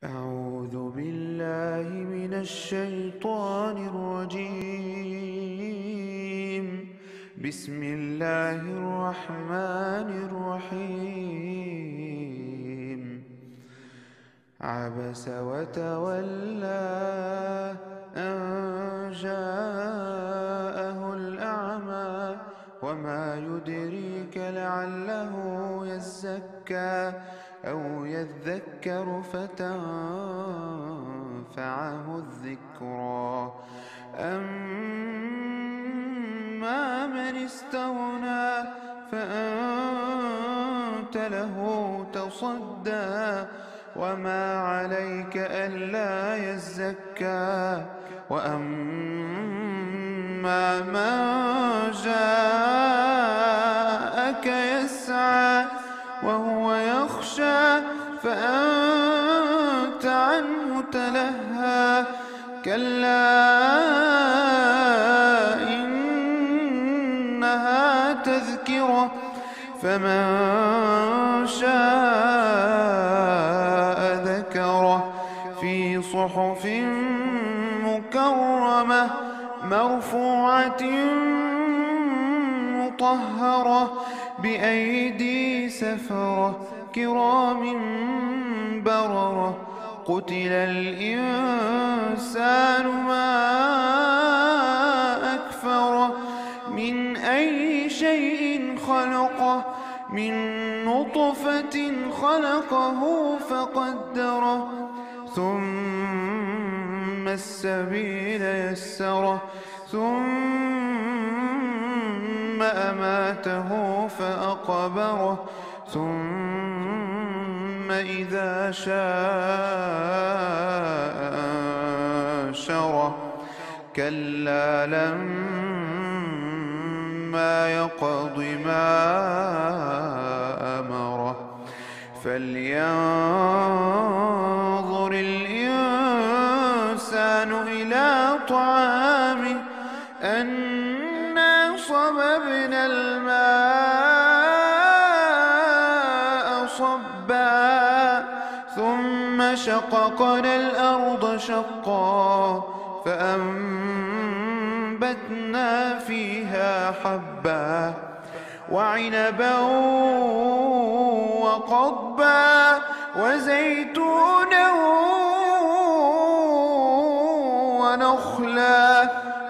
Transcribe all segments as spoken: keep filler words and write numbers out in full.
أعوذ بالله من الشيطان الرجيم. بسم الله الرحمن الرحيم. عبس وتولى أن جاءه الأعمى وما يدريك لعله يزكى أو يذكر فتنفعه الذكرى. أما من استغنى فأنت له تصدى وما عليك ألا يزكى. وأما من جاءك يسعى وهو يخشى فأنت عنه تلهى. كلا إنها تذكرة فمن شاء ذكره في صحف مكرمة مرفوعة مطهرة بأيدي سفرة كرام بررة. قتل الإنسان ما أكفره من أي شيء خلقه من نطفة خلقه فقدره ثم السبيل يسره ثم أماته فأقبره ثم إذا شاء أنشره. كلا لما يقض ما أمره فلينظر الإنسان إلى طعامه أنا صببنا الماء صبا ثم شققنا الأرض شقا فأنبتنا فيها حبا وعنبا وقضبا وزيتونا ونخلا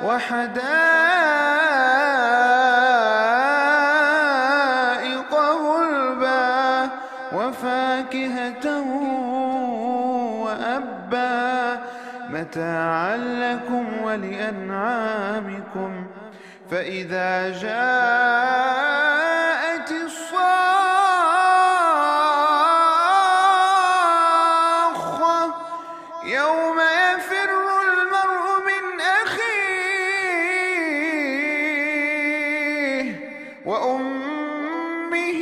وحدائق غلبا وفاكهة وأبا متاعا لكم ولأنعامكم. فإذا جاءت الصاخة يوم يفر المرء من أخيه وأمه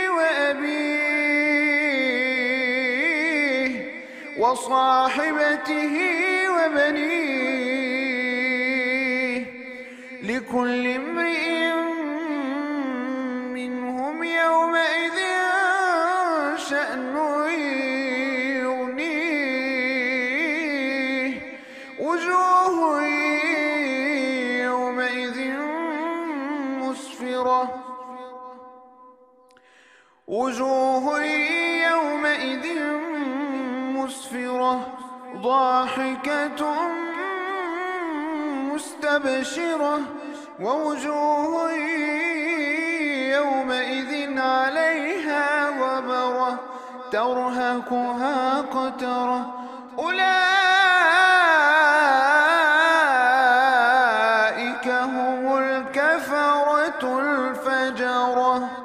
وأبيه وصاحبته وبنيه لكل امرئ منهم يومئذ شأن يغنيه. وجوه يومئذ مسفرة وجوه يومئذ مسفرة ضاحكة مستبشرة ووجوه يومئذ عليها غبرة ترهقها قترة. أولئك هم الكفرة الفجرة.